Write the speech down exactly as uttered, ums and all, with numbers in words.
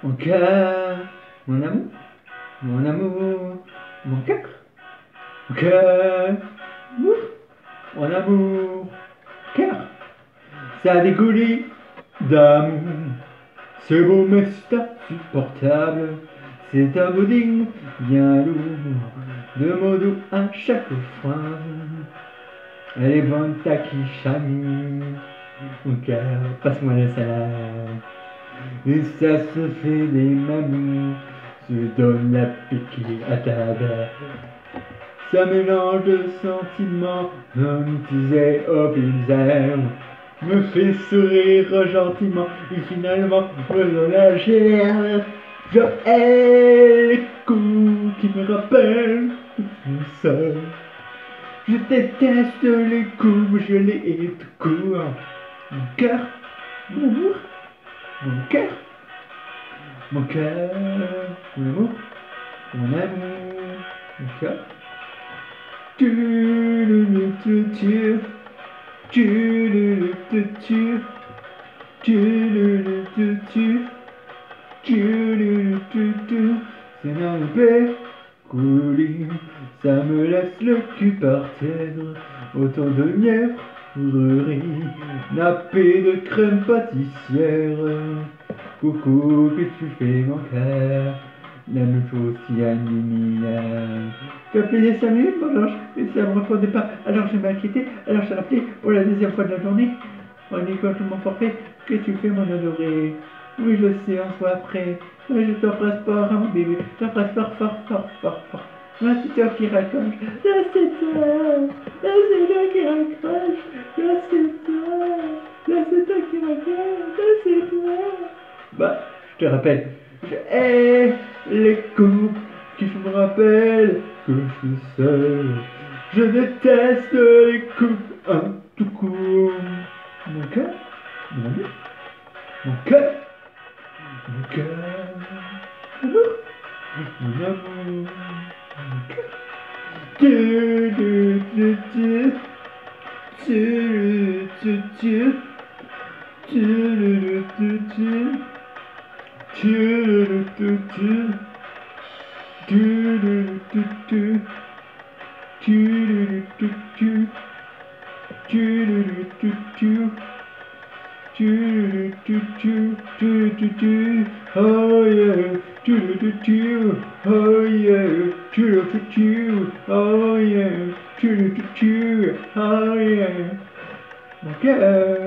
Mon cœur, mon amour, mon amour, mon cœur, mon cœur, ouf, mon amour, cœur, ça dégoullit d'amour, c'est beau mais c'est insupportable, c'est un pudding bien lourd, de mots doux à chaque fois, elle est bonne ta quichami, mon cœur, passe-moi la salade. Et ça se fait des mamies, se donne la piqûre à table. Ça mélange de sentiments, un disait au bizarre, me fait sourire gentiment, et finalement me donne la gerbe. Je hais les coups qui me rappellent tout seul. Je déteste les coups, je les hais tout court. Mon cœur, mon amour, mon cœur, mon cœur, mon amour, mon amour, mon cœur. Tu le le tu tu, tu le le tu tu, tu le le tu tu, tu le le tu tu. C'est un paix coulis, ça me laisse le cul par terre. Autant de mièvrerie, nappé de crème pâtissière. Coucou, qu'est-ce que tu fais mon cœur? La même chose qu'il y a une tu as appelé cinq minutes mon ange, et ça ne me répondait pas. Alors je m'inquiétais, alors j'ai rappelé pour la deuxième fois de la journée. On est quand je m'en forfait, qu'est-ce que tu fais mon adoré? Oui je sais, on se voit après. Mais je t'embrasse pas, hein, mon bébé, je t'embrasse fort, fort, fort, fort, fort. Là c'est toi qui raccroche, là c'est toi, là c'est toi qui raccroche, là c'est toi, là c'est toi qui raccroche, là c'est toi. Bah, je te rappelle, je hais les coups qui me rappellent que je suis seul. Je déteste les coups, un tout court. Mon cœur, mon amour, mon cœur, mon cœur, mon amour, mon amour, mon cœur. Tu, tu, tu, tu, tu, tu, tu, tu, tu, tu, tu. Tu tu tu tu tu tu tu tu tu tu tu tu tu tu tu tu tu tu oh yeah tu tu tu oh yeah tu tu tu oh yeah tu tu tu oh yeah mon cœur